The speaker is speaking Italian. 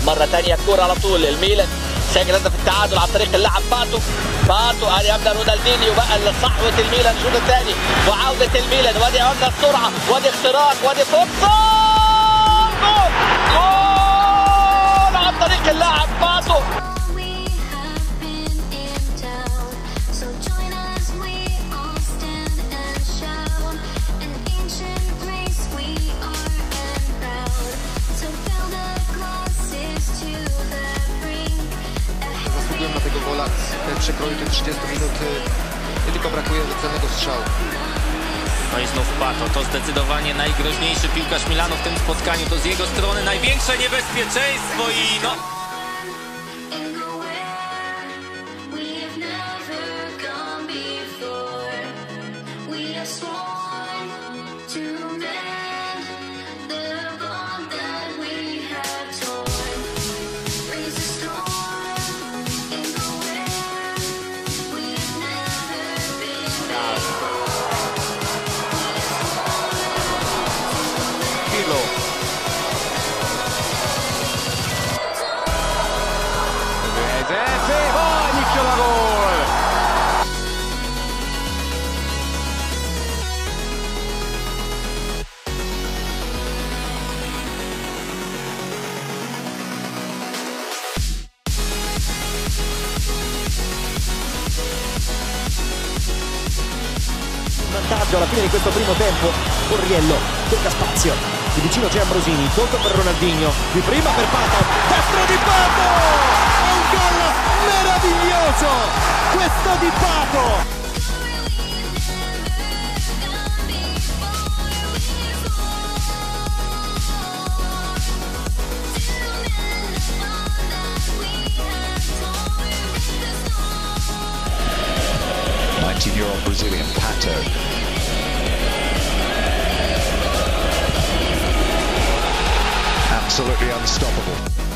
مرة تانية الكورة على طول الميلان سجل هدف التعادل عن طريق اللاعب باتو هذه يبدا رونالدينيو بقى لصحوة الميلان الشوط الثاني وعودة الميلان وادي قلنا السرعة وادي اختراق وادي فرصة جول جول عن طريق اللاعب باتو. Na tego gola w przekroju tych 30 minut nie tylko brakuje celnego strzału. No i znów Pato, to zdecydowanie najgroźniejszy piłkarz Milanu w tym spotkaniu, to z jego strony największe niebezpieczeństwo i no... Vantaggio alla fine di questo primo tempo. Borriello cerca spazio, di vicino c'è Ambrosini, tocca per Ronaldinho, di prima per Pato, destro di Pato, è un gol meraviglioso questo di Pato. Year-old Brazilian Pato. Absolutely unstoppable.